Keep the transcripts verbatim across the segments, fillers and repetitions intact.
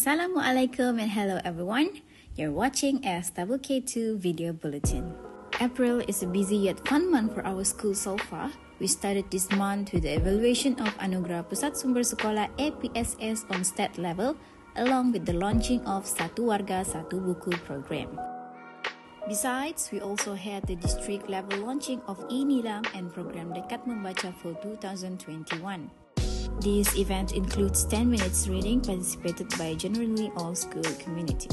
Assalamualaikum and hello everyone. You're watching S K K two Video Bulletin. April is a busy yet fun month for our school so far. We started this month with the evaluation of Anugerah Pusat Sumber Sekolah A P S S on state level, along with the launching of Satu Warga Satu Buku program. Besides, we also had the district level launching of e-Nilam and program Dekat Membaca for two thousand twenty-one. This event includes ten minutes reading participated by generally all school community.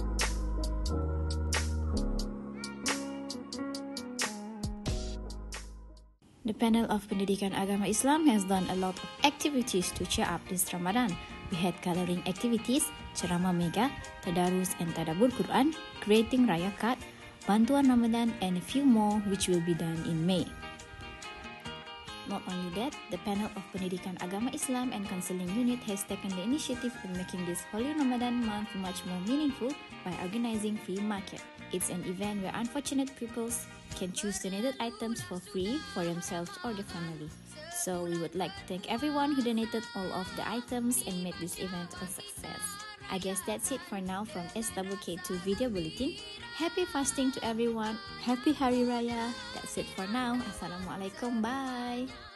The panel of Pendidikan Agama Islam has done a lot of activities to cheer up this Ramadan. We had coloring activities, ceramah mega, tadarus and tadabbur Quran, creating raya card, bantuan Ramadan, and a few more which will be done in May. Not only that, the panel of Pendidikan Agama Islam and Counseling Unit has taken the initiative in making this Holy Ramadan month much more meaningful by organizing free market. It's an event where unfortunate pupils can choose the needed items for free for themselves or their family. So we would like to thank everyone who donated all of the items and made this event a success. I guess that's it for now from S K K two Video Bulletin. Happy fasting to everyone. Happy Hari Raya. That's it for now. Assalamualaikum. Bye.